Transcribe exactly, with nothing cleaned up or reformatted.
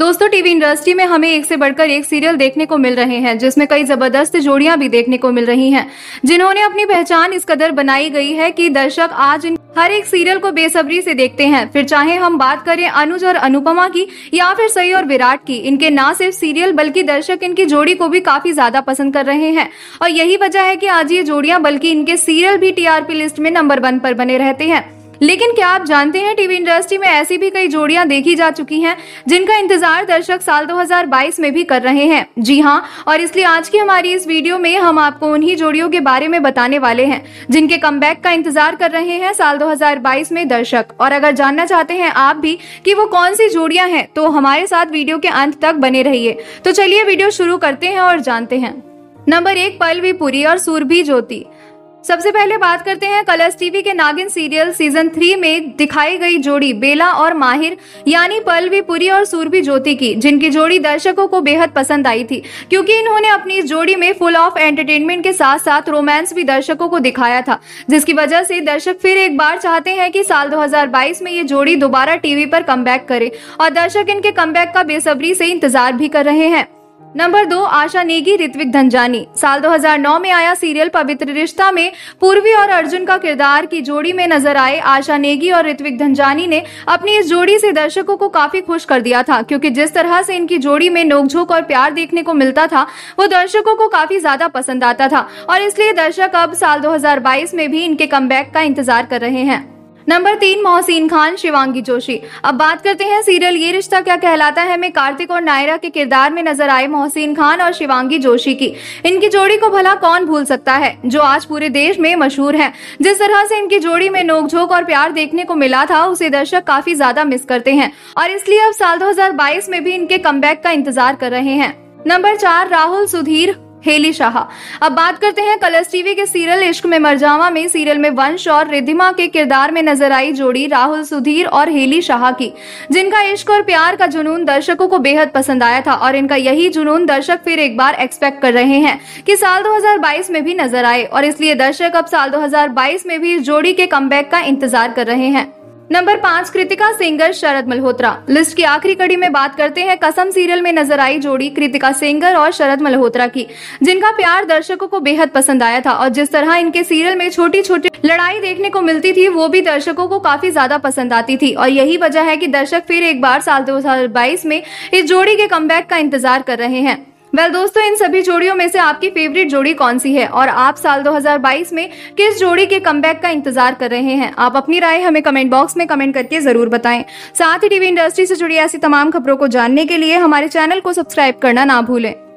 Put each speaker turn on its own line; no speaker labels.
दोस्तों, TV industry में हमें एक से बढ़कर एक सीरियल देखने को मिल रहे हैं, जिसमें कई जबरदस्त जोड़ियां भी देखने को मिल रही हैं, जिन्होंने अपनी पहचान इस कदर बनाई गई है कि दर्शक आज इन हर एक सीरियल को बेसब्री से देखते हैं। फिर चाहे हम बात करें अनुज और अनुपमा की या फिर सई और विराट की, इनके ना सिर्फ सीरियल बल्कि दर्शक इनकी जोड़ी को भी काफी ज्यादा पसंद कर रहे हैं। और यही वजह है कि आज ये जोड़ियां बल्कि इनके सीरियल भी टीआरपी लिस्ट में नंबर वन पर बने रहते हैं। लेकिन क्या आप जानते हैं, टीवी इंडस्ट्री में ऐसी भी कई जोड़ियां देखी जा चुकी हैं जिनका इंतजार दर्शक साल दो हज़ार बाईस में भी कर रहे हैं। जी हां, और इसलिए आज की हमारी इस वीडियो में हम आपको उन्हीं जोड़ियों के बारे में बताने वाले हैं जिनके कमबैक का इंतजार कर रहे हैं साल दो हज़ार बाईस में दर्शक। और अगर जानना चाहते हैं आप भी कि वो कौन सी जोड़ियां हैं, तो हमारे साथ वीडियो के अंत तक बने रहिए। तो चलिए वीडियो शुरू करते हैं और जानते हैं। नंबर एक, पल्लवी पुरी और सुरभि ज्योति। सबसे पहले बात करते हैं कलर्स टीवी के नागिन सीरियल सीजन थ्री में दिखाई गई जोड़ी बेला और माहिर यानी पल्लवी पुरी और सुरभि ज्योति की, जिनकी जोड़ी दर्शकों को बेहद पसंद आई थी क्योंकि इन्होंने अपनी इस जोड़ी में फुल ऑफ एंटरटेनमेंट के साथ साथ रोमांस भी दर्शकों को दिखाया था, जिसकी वजह से दर्शक फिर एक बार चाहते हैं कि साल दो हज़ार बाईस में ये जोड़ी दोबारा टीवी पर कमबैक करे और दर्शक इनके कमबैक का बेसब्री से इंतजार भी कर रहे हैं। नंबर दो, आशा नेगी ऋत्विक धनजानी। साल दो हज़ार नौ में आया सीरियल पवित्र रिश्ता में पूर्वी और अर्जुन का किरदार की जोड़ी में नजर आए आशा नेगी और ऋत्विक धनजानी ने अपनी इस जोड़ी से दर्शकों को काफी खुश कर दिया था, क्योंकि जिस तरह से इनकी जोड़ी में नोकझोंक और प्यार देखने को मिलता था वो दर्शकों को काफी ज्यादा पसंद आता था। और इसलिए दर्शक अब साल दो हज़ार बाईस में भी इनके कमबैक का इंतजार कर रहे हैं। नंबर तीन, मोहसिन खान शिवांगी जोशी। अब बात करते हैं सीरियल ये रिश्ता क्या कहलाता है में कार्तिक और नायरा के किरदार में नजर आए मोहसिन खान और शिवांगी जोशी की। इनकी जोड़ी को भला कौन भूल सकता है, जो आज पूरे देश में मशहूर है। जिस तरह से इनकी जोड़ी में नोकझोंक और प्यार देखने को मिला था, उसे दर्शक काफी ज्यादा मिस करते हैं और इसलिए अब साल दो हज़ार बाईस में भी इनके कमबैक का इंतजार कर रहे हैं। नंबर चार, राहुल सुधीर हेली शाह। अब बात करते हैं कलर्स टीवी के सीरियल इश्क में मरजावा में सीरियल में वंश और रिद्धिमा के किरदार में नजर आई जोड़ी राहुल सुधीर और हेली शाह की, जिनका इश्क और प्यार का जुनून दर्शकों को बेहद पसंद आया था। और इनका यही जुनून दर्शक फिर एक बार एक्सपेक्ट कर रहे हैं कि साल दो हज़ार बाईस में भी नजर आए और इसलिए दर्शक अब साल दो हज़ार बाईस में भी इस जोड़ी के कमबैक का इंतजार कर रहे हैं। नंबर पाँच, कृतिका सेंगर शरद मल्होत्रा। लिस्ट की आखिरी कड़ी में बात करते हैं कसम सीरियल में नजर आई जोड़ी कृतिका सेंगर और शरद मल्होत्रा की, जिनका प्यार दर्शकों को बेहद पसंद आया था। और जिस तरह इनके सीरियल में छोटी छोटी लड़ाई देखने को मिलती थी, वो भी दर्शकों को काफी ज्यादा पसंद आती थी। और यही वजह है कि दर्शक फिर एक बार साल दो हज़ार बाईस में इस जोड़ी के कमबैक का इंतजार कर रहे हैं। वेल well, दोस्तों, इन सभी जोड़ियों में से आपकी फेवरेट जोड़ी कौन सी है और आप साल दो हज़ार बाईस में किस जोड़ी के कमबैक का इंतजार कर रहे हैं? आप अपनी राय हमें कमेंट बॉक्स में कमेंट करके जरूर बताएं। साथ ही टीवी इंडस्ट्री से जुड़ी ऐसी तमाम खबरों को जानने के लिए हमारे चैनल को सब्सक्राइब करना ना भूलें।